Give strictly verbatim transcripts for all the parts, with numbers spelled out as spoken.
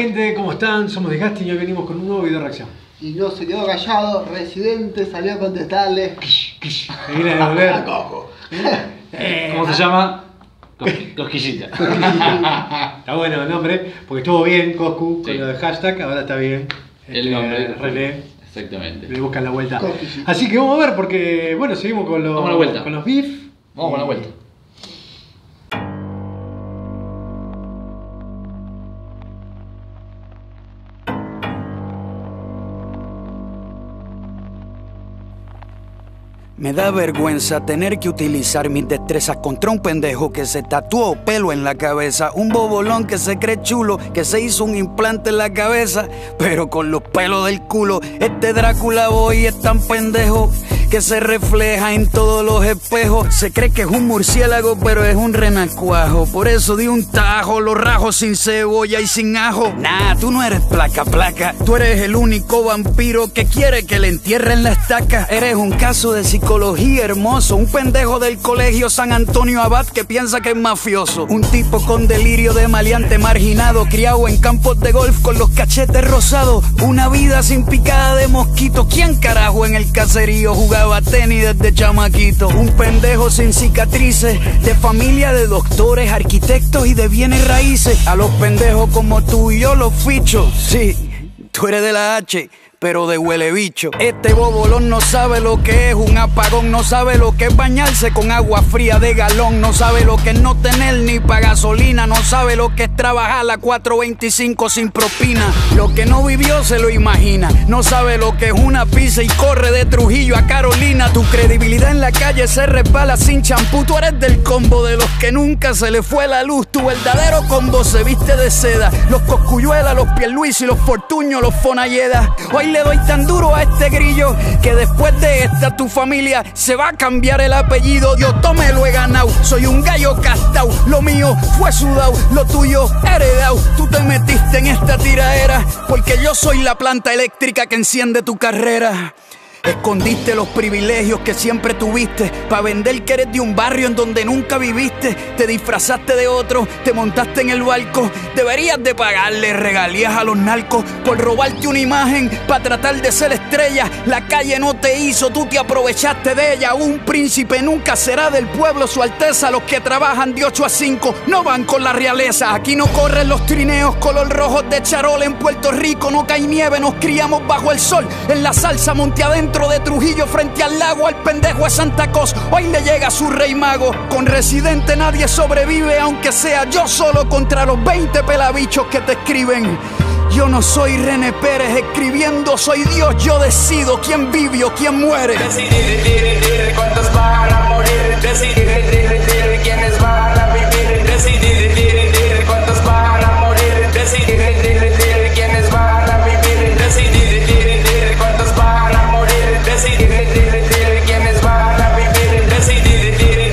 gente? ¿Cómo están? Somos Disgusting y hoy venimos con un nuevo video de reacción. Y no se quedó callado, Residente salió a contestarle. Me viene a devolver. ¿Cómo se llama? Cosquillita. Está bueno el nombre, porque estuvo bien Coscu con Sí. lo de hashtag, ahora está bien. El nombre. Relé. Exactamente. Le buscan la vuelta. Cosquillita. Así que vamos a ver, porque bueno, seguimos con los, Vamos a la vuelta. con los beef. Vamos con la vuelta. Me da vergüenza tener que utilizar mis destrezas contra un pendejo que se tatuó pelo en la cabeza. Un bobolón que se cree chulo, que se hizo un implante en la cabeza, pero con los pelos del culo. Este Drácula Boy es tan pendejo que se refleja en todos los espejos. Se cree que es un murciélago, pero es un renacuajo. Por eso di un tajo, los rajos sin cebolla y sin ajo. Nah, tú no eres placa placa. Tú eres el único vampiro que quiere que le entierren la estaca. Eres un caso de psicología hermoso. Un pendejo del colegio San Antonio Abad que piensa que es mafioso. Un tipo con delirio de maleante marginado, criado en campos de golf con los cachetes rosados. Una vida sin picada de mosquito. ¿Quién carajo en el caserío jugaba tenis desde chamaquito? Un pendejo sin cicatrices, de familia de doctores, arquitectos y de bienes raíces. A los pendejos como tú y yo los ficho. Sí, tú eres de la H, pero de huele bicho. Este bobolón no sabe lo que es un apagón, no sabe lo que es bañarse con agua fría de galón, no sabe lo que es no tener ni pa' gasolina, no sabe lo que es trabajar a cuatro veinticinco sin propina. Lo que no vivió se lo imagina, no sabe lo que es una pizza y corre de Trujillo a Carolina. Tu credibilidad en la calle se resbala sin champú, tú eres del combo de los que nunca se le fue la luz. Tu verdadero combo se viste de seda, los Cosculluela, los Pierluisi, los Fortuño, los Fonalleda. Hoy le doy tan duro a este grillo que después de esta tu familia se va a cambiar el apellido. Yo tome lo he ganado, soy un gallo castao. Lo mío fue sudao, lo tuyo heredao. Tú te metiste en esta tiraera porque yo soy la planta eléctrica que enciende tu carrera. Escondiste los privilegios que siempre tuviste pa' vender que eres de un barrio en donde nunca viviste. Te disfrazaste de otro, te montaste en el barco. Deberías de pagarle regalías a los narcos por robarte una imagen pa' tratar de ser estrella. La calle no te hizo, tú te aprovechaste de ella. Un príncipe nunca será del pueblo, su alteza. Los que trabajan de ocho a cinco no van con la realeza. Aquí no corren los trineos color rojos de charol. En Puerto Rico no cae nieve, nos criamos bajo el sol. En la salsa monte adentro de Trujillo frente al lago, al pendejo es Santa Cos. Hoy le llega su rey mago. Con Residente nadie sobrevive, aunque sea yo solo contra los veinte pelabichos que te escriben. Yo no soy René Pérez escribiendo, soy Dios, yo decido quién vive o quién muere. Decidir cuántos van a morir, decidir quiénes van a vivir, decidir cuántos van a morir, decidir quiénes van a vivir, decidir cuántos van a morir, decidir quiénes van a vivir, decidir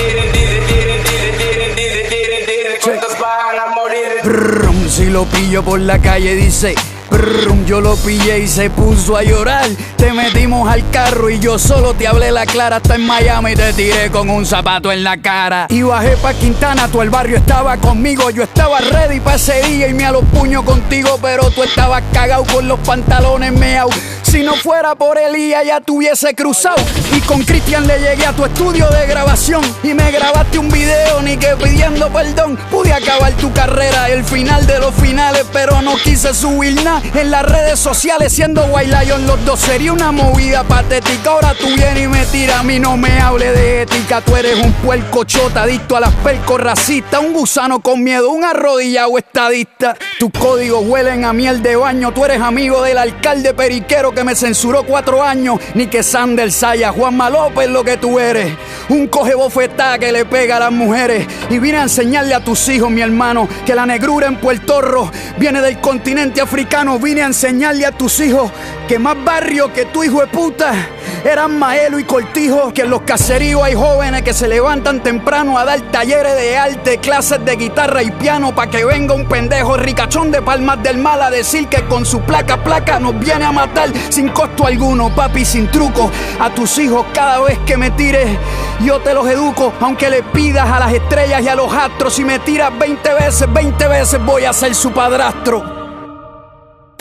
cuántos van a morir. Brum, si lo pillo por la calle dice brum, yo lo pillé y se puso a llorar. Te metimos al carro y yo solo te hablé la clara. Hasta en Miami te tiré con un zapato en la cara. Y bajé pa' Quintana, tú el barrio estaba conmigo. Yo estaba ready pa' ese día y me a los puños contigo, pero tú estabas cagado con los pantalones meao. Si no fuera por Elías ya te hubiese cruzado. Y con Cristian le llegué a tu estudio de grabación y me grabaste un video, ni que pidiendo perdón. Pude acabar tu carrera, el final de los finales, pero no quise subir nada en las redes sociales. Siendo White Lion los dos sería una movida patética. Ahora tú vienes y me tiras, a mí no me hable de ética. Tú eres un puerco chota, adicto a las percos racistas, un gusano con miedo, un arrodillado estadista. Tus códigos huelen a miel de baño. Tú eres amigo del alcalde periquero que me censuró cuatro años. Ni que Sander Saya, Juanma López lo que tú eres. Un coge bofetada que le pega a las mujeres. Y vine a enseñarle a tus hijos, mi hermano, que la negrura en Puerto Rico viene del continente africano. Vine a enseñarle a tus hijos que más barrio que tu hijo de puta eran Maelo y Cortijo. Que en los caseríos hay jóvenes que se levantan temprano a dar talleres de arte, clases de guitarra y piano, pa' que venga un pendejo ricachón de Palmas del Mal a decir que con su placa placa nos viene a matar sin costo alguno, papi, sin truco. A tus hijos cada vez que me tires yo te los educo, aunque le pidas a las estrellas y a los astros. Si me tiras veinte veces, veinte veces voy a ser su padrastro.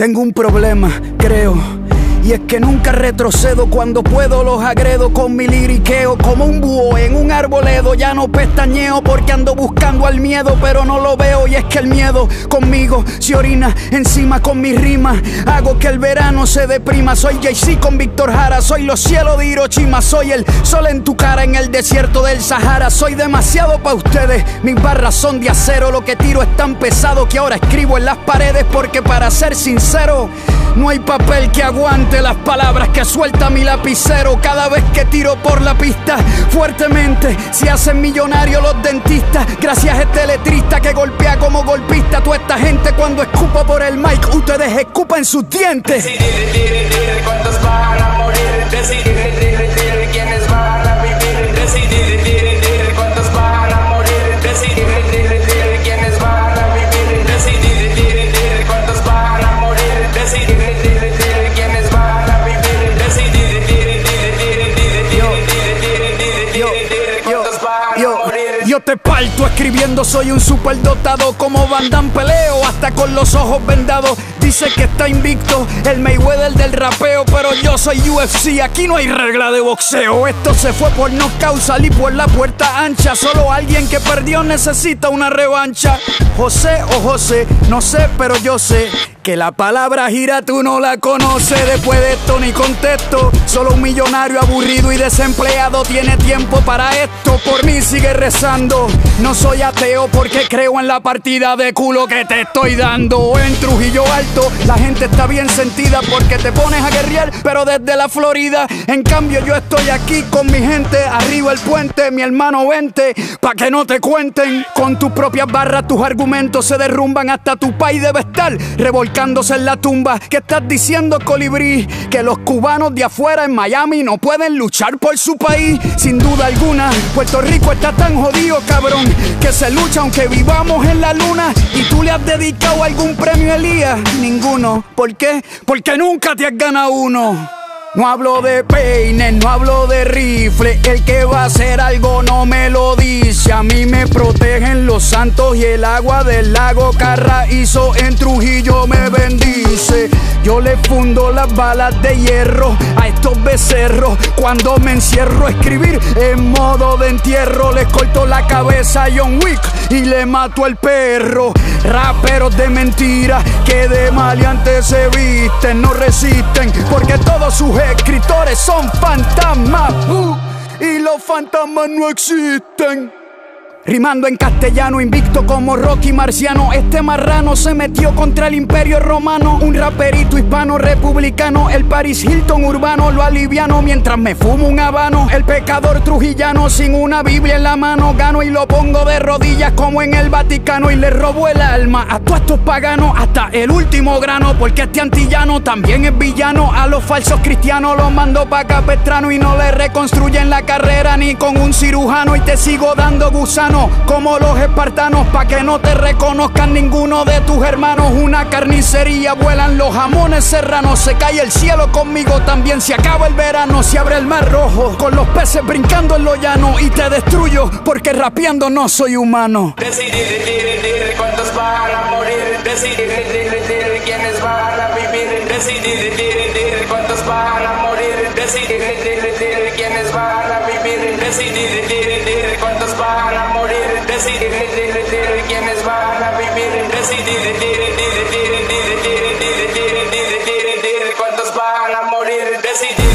Tengo un problema, creo, y es que nunca retrocedo. Cuando puedo los agredo con mi liriqueo. Como un búho en un arboledo, ya no pestañeo porque ando buscando al miedo, pero no lo veo. Y es que el miedo conmigo se orina encima con mis rimas. Hago que el verano se deprima. Soy Jay-Z con Víctor Jara. Soy los cielos de Hiroshima. Soy el sol en tu cara en el desierto del Sahara. Soy demasiado pa' ustedes, mis barras son de acero. Lo que tiro es tan pesado que ahora escribo en las paredes. Porque para ser sincero, no hay papel que aguante las palabras que suelta mi lapicero. Cada vez que tiro por la pista fuertemente se hacen millonarios los dentistas. Gracias a este letrista que golpea como golpista. Toda esta gente cuando escupa por el mic, ustedes escupan sus dientes. Decidir cuántos van a morir. Decidir quiénes van a vivir. Decidir cuántos van a morir. Decidir quiénes van a vivir. Decidir cuántos van a morir. Decidir quiénes van a vivir. Yo te parto escribiendo, soy un superdotado. Como Van Damme peleo hasta con los ojos vendados. Dice que está invicto el Mayweather del rapeo, pero yo soy U F C, aquí no hay regla de boxeo. Esto se fue por knockout, salí por la puerta ancha. Solo alguien que perdió necesita una revancha. José o José, no sé, pero yo sé que la palabra gira tú no la conoces. Después de esto ni contesto. Solo un millonario aburrido y desempleado tiene tiempo para esto. Por mí sigue rezando. No soy ateo porque creo en la partida de culo que te estoy dando. En Trujillo Alto la gente está bien sentida porque te pones a guerrear, pero desde la Florida. En cambio yo estoy aquí con mi gente arriba el puente. Mi hermano vente, pa' que no te cuenten. Con tus propias barras tus argumentos se derrumban. Hasta tu país debe estar revolcándose en la tumba. ¿Qué estás diciendo, colibrí? Que los cubanos de afuera en Miami no pueden luchar por su país. Sin duda alguna, Puerto Rico está tan jodido, cabrón, que se lucha aunque vivamos en la luna. ¿Y tú le has dedicado algún premio a Elías? Ninguno. ¿Por qué? Porque nunca te has ganado uno. No hablo de peines, no hablo de rifle. El que va a hacer algo no me lo dice. A mí me protegen los santos y el agua del lago Carraízo en Trujillo me bendice. Yo le fundo las balas de hierro a estos becerros. Cuando me encierro a escribir en modo de entierro, les corto la cabeza a John Wick y le mato al perro. Raperos de mentira que de maleantes se visten, no resisten porque todos sus escritores son fantasmas, uh, y los fantasmas no existen. Rimando en castellano, invicto como Rocky Marciano. Este marrano se metió contra el imperio romano. Un raperito hispano republicano, el Paris Hilton urbano. Lo aliviano mientras me fumo un habano. El pecador trujillano sin una Biblia en la mano. Gano y lo pongo de rodillas como en el Vaticano. Y le robo el alma a todos estos paganos hasta el último grano. Porque este antillano también es villano. A los falsos cristianos los mando pa' Capestrano. Y no le reconstruyen la carrera ni con un cirujano. Y te sigo dando gusano como los espartanos, pa' que no te reconozcan ninguno de tus hermanos. Una carnicería, vuelan los jamones serranos. Se cae el cielo conmigo, también se acaba el verano. Se abre el mar rojo, con los peces brincando en lo llano. Y te destruyo, porque rapeando no soy humano. Decidir cuántos van a morir. Decidir quiénes van a vivir. Decidir cuántos van a morir. Decidir quiénes van a vivir. Decidir cuántos van a morir. Decidir quiénes van a vivir. Decidir cuántos van a morir. Decidir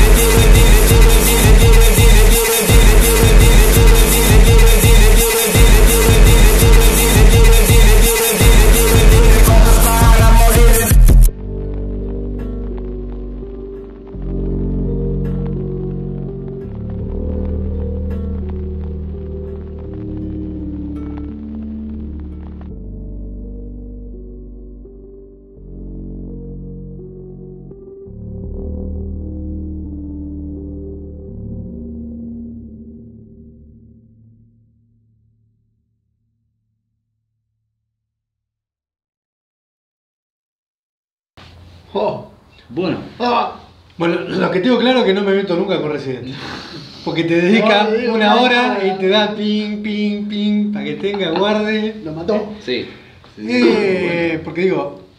Oh. Bueno, Ah. Bueno, lo que tengo claro es que no me meto nunca con Residente. Porque te dedica No, digo, una no, hora no. y te da ping, ping, ping, para que tenga, guarde. Lo mató. sí. Eh, porque digo,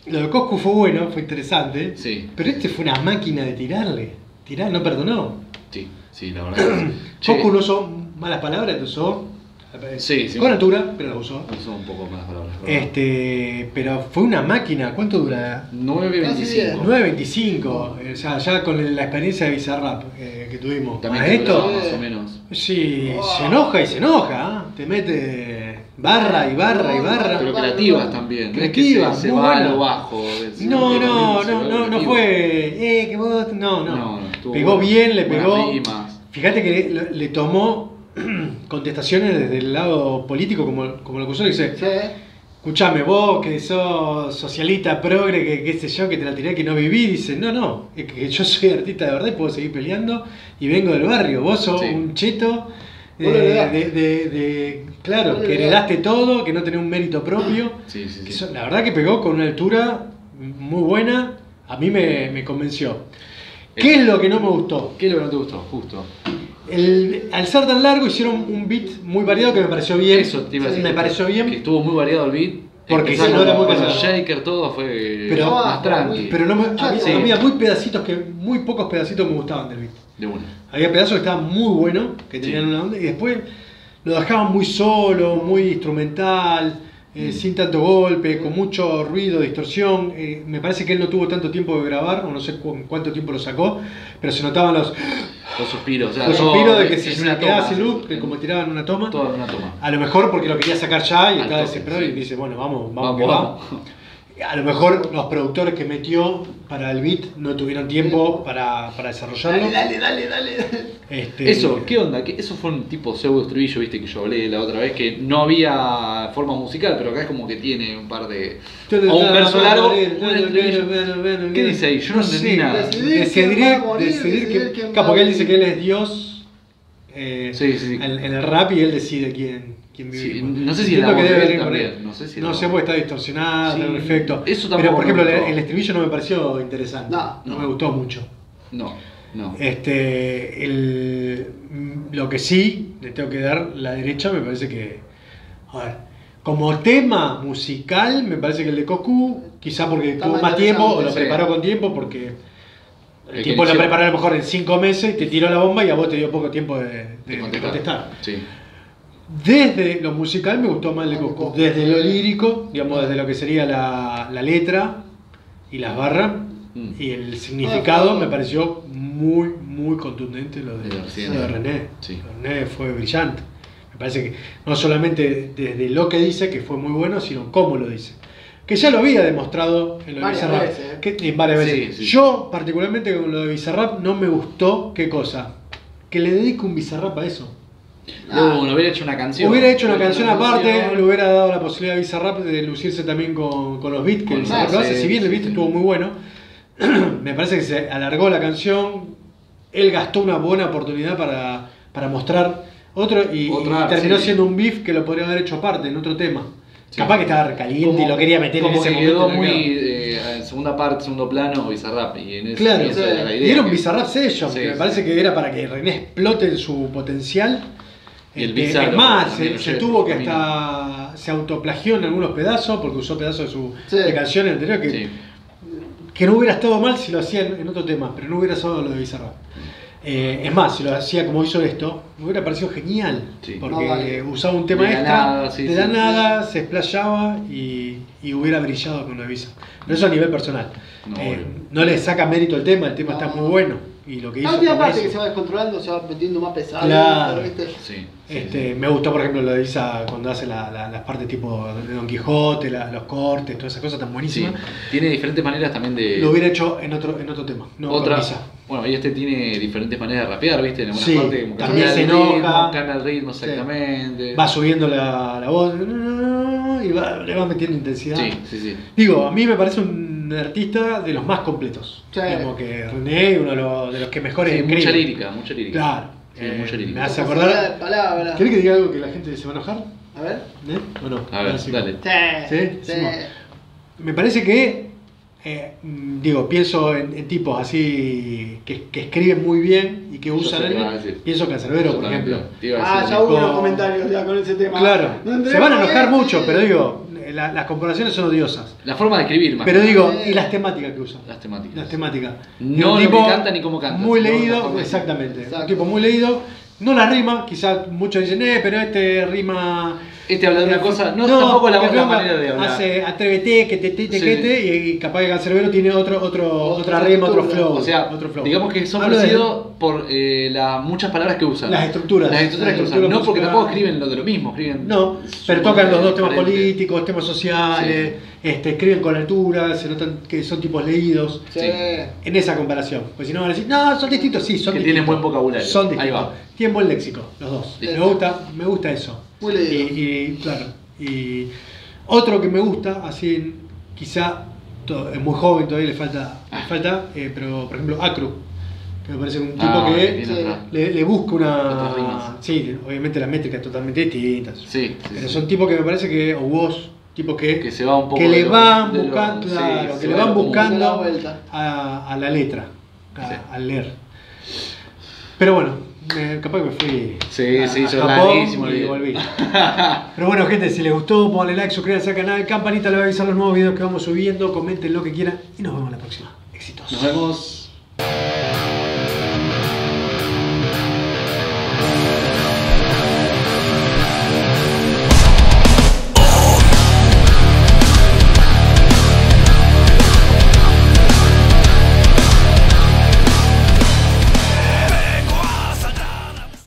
Lo de Coscu fue bueno, fue interesante. Sí. Pero este fue una máquina de tirarle. Tirar, no perdonó. Sí, sí, la verdad. que sí. Che, Coscu no usó malas palabras, usó. Sí, sí. Con altura, pero las usó. Usó un poco más palabras. ¿verdad? Este, pero fue una máquina. ¿Cuánto dura? nueve veinticinco. nueve veinticinco. O sea, ya con la experiencia de Bizarrap eh, que tuvimos. También A que esto, duraba más o menos. sí, se enoja y se enoja. ¿eh? Te mete barra y barra y barra. Pero creativas también. No es que Creativas, se, se muy va a buena. lo bajo. es- No, no, se no, va no, no creativo. fue. Eh, que vos. No, no. No, no, estuvo Pegó bueno. bien, le Buenas pegó. rimas. Fíjate que le, le tomó contestaciones desde el lado político, como, como lo que usó, le dice. Sí. Escuchame, vos que sos socialista, progre, que qué sé yo, que te la tiré que no viví, dice, no, no, es que yo soy artista de verdad y puedo seguir peleando y vengo del barrio, vos sos Sí. un cheto, eh, Vos lo heredaste. de, de, de- claro, Vos lo que heredaste. heredaste todo, que no tenés un mérito propio, Sí, sí, que sí. so- la verdad que pegó con una altura muy buena, a mí me, me convenció. ¿Qué es lo que no me gustó? ¿Qué es lo que no te gustó? Justo. El- al ser tan largo hicieron un beat muy variado que me pareció bien, Eso te iba a decir. me pareció bien. Que estuvo muy variado el beat. Porque Empezamos si no era muy con el pesado. shaker, todo fue Pero- más tranqui. Pero no me, a mí, Sí. a mí había muy pedacitos que, muy pocos pedacitos me gustaban del beat. De una. Había pedazos que estaban muy buenos, que tenían Sí. una onda, y después lo dejaban muy solo, muy instrumental, eh, sin tanto golpe, con mucho ruido, distorsión. Eh, me parece que él no tuvo tanto tiempo de grabar, o no sé cu cuánto tiempo lo sacó, pero se notaban los, Los suspiros. O sea, los todo suspiros de que en si se una quedaba toma, sin luz, sí. que como tiraban una toma. Todo en una toma. A lo mejor porque lo quería sacar ya y Al estaba toque, desesperado sí. y dice, bueno, vamos, vamos, Vamos, que vamos. va. A lo mejor los productores que metió para el beat no tuvieron tiempo para, para desarrollarlo. Dale, dale, dale, dale. Este, Eso, ¿qué onda? ¿Qué- Eso fue un tipo pseudo estribillo, viste, que yo hablé la otra vez, que no había forma musical, pero acá es como que tiene un par de... O un verso largo, un estribillo. ¿Qué dice ahí? Yo no entendí sé, nada. Decidir Decidir, quién va a morir, decidir decidir que, quién claro, va porque a él dice vivir. que él es Dios eh, Sí, sí, sí. En, en el rap y él decide quién, quién vive. Sí, no sé si en Entiendo la que voz de debe él venir por también, ahí. no sé si No la sé voz. porque está distorsionada, Sí, tiene un efecto. eso tampoco Pero por me ejemplo, el, gustó. el estribillo no me pareció interesante. No, no no. me gustó mucho. No, no. Este, el, lo que sí le tengo que dar la derecha, me parece que, a ver, como tema musical, me parece que el de Coscu, quizá porque Está tuvo más más tiempo o lo interesante, sí. preparó con tiempo, porque el El tiempo que lo inició. preparó a lo mejor en cinco meses, te tiró la bomba y a vos te dio poco tiempo de, de- De de contestar. contestar. Sí. Desde lo musical me gustó más el de El de Coscu. Coscu. Desde lo lírico, digamos, desde lo que sería la, la letra y las barras Mm. y el significado, Ah, me pareció muy, muy contundente lo de, De Residente. lo de René. Sí. René fue brillante. Me parece que no solamente desde lo que dice, que fue muy bueno, sino cómo lo dice. Que ya lo había demostrado en lo de Varias Bizarrap. veces, ¿eh? Que, en varias Sí, veces. sí. Yo, particularmente con lo de Bizarrap, no me gustó, ¿qué cosa? Que le dedique un Bizarrap a eso. No, no hubiera hecho una canción. Hubiera hecho una canción canción. aparte, le hubiera dado la posibilidad a Bizarrap de lucirse también con, con los beats, que Con Bizarrap los lo hace, beats, si bien el beat sí. estuvo muy bueno, me parece que se alargó la canción, él gastó una buena oportunidad para, para mostrar otro y, Otra, y terminó sí. siendo un beef que lo podría haber hecho aparte, en otro tema. Sí. Capaz que estaba recaliente Como- y lo quería meter en como ese que momento. quedó y no muy quedó. eh, en segunda parte, segundo plano, Bizarrap. Y en ese Claro, y esa era la idea. y era un que- Bizarrap Session, Sí, que me sí. parece que era para que René explote su potencial. Y el Este, Bizarro es más, también se, lo se lleva tuvo por que camino. hasta se autoplagió en algunos pedazos, porque usó pedazos de su Sí. de canciones anteriores que, Sí. que no hubiera estado mal si lo hacía en, en otro tema, pero no hubiera sido lo de Bizarrap. Eh, es más, si lo hacía como hizo esto, me hubiera parecido genial, Sí. porque No, vale. usaba un tema De la extra, nada, sí, de sí. la nada, se explayaba y, y hubiera brillado con lo de Visa. Pero eso a nivel personal. No, Eh, obvio. no le saca mérito al tema, el tema No. está muy bueno. Y lo que hizo La última está parte que buenísimo. se va descontrolando, se va metiendo más pesado. Claro. ¿viste? Sí. sí, Este, sí. Me gustó, por ejemplo, lo de Isa cuando hace la- la- las partes tipo de Don Quijote, la- los cortes, todas esas cosas tan Sí. buenísimas. Tiene diferentes maneras también de. Lo hubiera hecho en otro, en otro tema, no Otra. con Isa. Bueno, y este tiene diferentes maneras de rapear, ¿viste? En algunas Sí, partes como que también cambia se el enoja. ritmo, cambia el ritmo Sí. exactamente. Va subiendo la, la voz y va, le va metiendo intensidad. Sí, sí, sí. Digo, a mí me parece un artista de los más completos. Sí. Como que René es uno de los, de los que mejores Sí, escribe. mucha lírica, mucha lírica. Claro. Sí, Eh, mucha lírica. me hace Facilidad acordar. de palabras. ¿Querés que diga algo que la gente se va a enojar? A ver. ¿Eh? ¿O no? A ver, Ahora sí. dale. Sí. ¿Sí? Sí. Simón. Me parece que, eh, mm, digo, pienso en, en tipos así que, que escriben muy bien y que Yo usan sé qué el. vas a decir. Pienso en Cancerbero, Yo por también, ejemplo. te iba a Ah, decir ya lo hubo mismo. unos comentarios ya con ese tema. Claro, No se van a entremos enojar en- mucho, pero digo, la, las comparaciones son odiosas. La forma de escribir más. Pero digo, y las temáticas que usan. Las temáticas. Las temáticas. No un lo tipo que canta ni cómo canta. Muy sino la leído, forma de- exactamente. Exacto. Un tipo muy leído. No la rima, quizás muchos dicen, eh, pero este rima. Este habla de una cosa, no, tampoco la, el la Flonga manera de hablar. Hace atrévete, que te, te, te, Sí. que te, y, y capaz que Cancerbero tiene otro, otro, otra Otra rima, otro estructura. flow. O sea, otro flow. digamos que son Hablo de parecidos por eh, las muchas palabras que usan. Las estructuras. Las estructuras Las que usan. estructuras No porque musicales. tampoco escriben lo de lo mismo. Escriben No, pero supongo tocan los que dos temas diferente. políticos, temas sociales, este, escriben con altura, se notan que son tipos leídos. Sí. Sí. En esa comparación. Pues si no van a decir, no, son distintos, sí, son Que distintos. tienen buen vocabulario. Son Ahí distintos. va. Tienen buen léxico, los dos. Listo. Me gusta, me gusta eso. Muy leído. Y, y, claro. Y otro que me gusta, así quizá to- es muy joven, todavía le falta, le falta eh, pero por ejemplo Acru, que me parece un tipo Ah, que tiene sí. otra- le, le busca Otras rimas. una. Sí, obviamente las métricas totalmente distintas. Sí, sí, Pero sí. son tipos que me parece que, o vos, tipos que, Que se va un poco que de le lo- van de lo- buscando, sí, claro, se que le va van lo común. Da la buscando vuelta. a, a la letra, a- Sí. al leer. Pero bueno, me- capaz que me fui Sí, a, sí, a hizo Japón larguísimo el y video. volví. Pero bueno, gente, si les gustó, ponle like, suscríbanse al canal, campanita, le va a avisar los nuevos videos que vamos subiendo, comenten lo que quieran y nos vemos la próxima. Éxitos. Nos vemos.